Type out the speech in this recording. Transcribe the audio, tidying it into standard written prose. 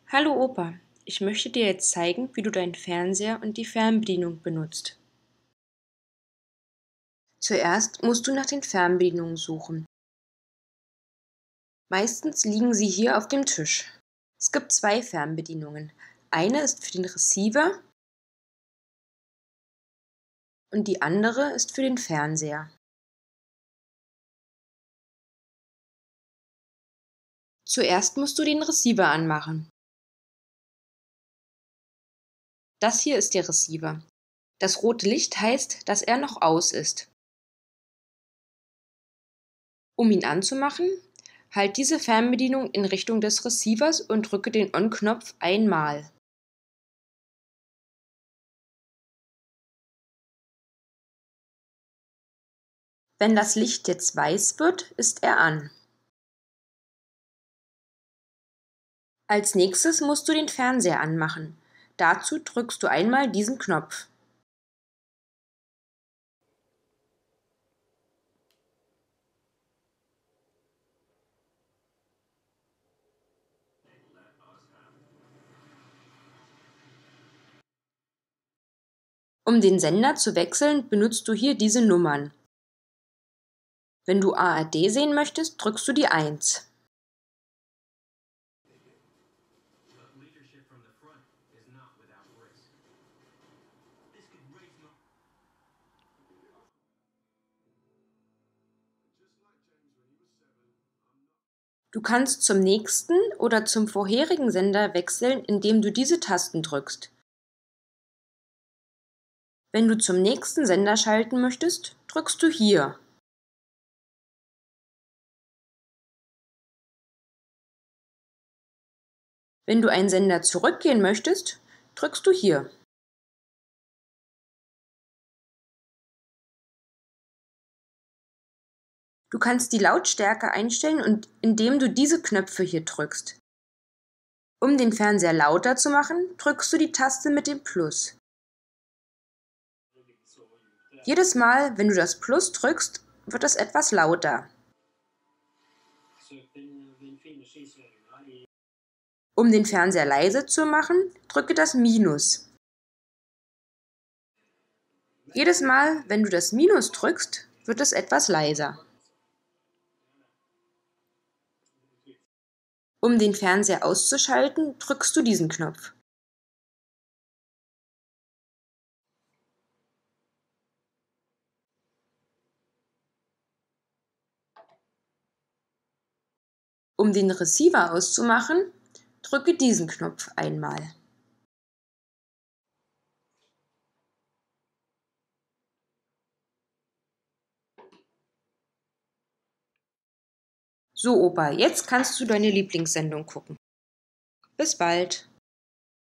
Hallo Opa, ich möchte dir jetzt zeigen, wie du deinen Fernseher und die Fernbedienung benutzt. Zuerst musst du nach den Fernbedienungen suchen. Meistens liegen sie hier auf dem Tisch. Es gibt zwei Fernbedienungen. Eine ist für den Receiver und die andere ist für den Fernseher. Zuerst musst du den Receiver anmachen. Das hier ist der Receiver. Das rote Licht heißt, dass er noch aus ist. Um ihn anzumachen, halt diese Fernbedienung in Richtung des Receivers und drücke den On-Knopf einmal. Wenn das Licht jetzt weiß wird, ist er an. Als nächstes musst du den Fernseher anmachen. Dazu drückst du einmal diesen Knopf. Um den Sender zu wechseln, benutzt du hier diese Nummern. Wenn du ARD sehen möchtest, drückst du die 1. Du kannst zum nächsten oder zum vorherigen Sender wechseln, indem du diese Tasten drückst. Wenn du zum nächsten Sender schalten möchtest, drückst du hier. Wenn du einen Sender zurückgehen möchtest, drückst du hier. Du kannst die Lautstärke einstellen, indem du diese Knöpfe hier drückst. Um den Fernseher lauter zu machen, drückst du die Taste mit dem Plus. Jedes Mal, wenn du das Plus drückst, wird es etwas lauter. Um den Fernseher leise zu machen, drücke das Minus. Jedes Mal, wenn du das Minus drückst, wird es etwas leiser. Um den Fernseher auszuschalten, drückst du diesen Knopf. Um den Receiver auszumachen, drücke diesen Knopf einmal. So, Opa, jetzt kannst du deine Lieblingssendung gucken. Bis bald!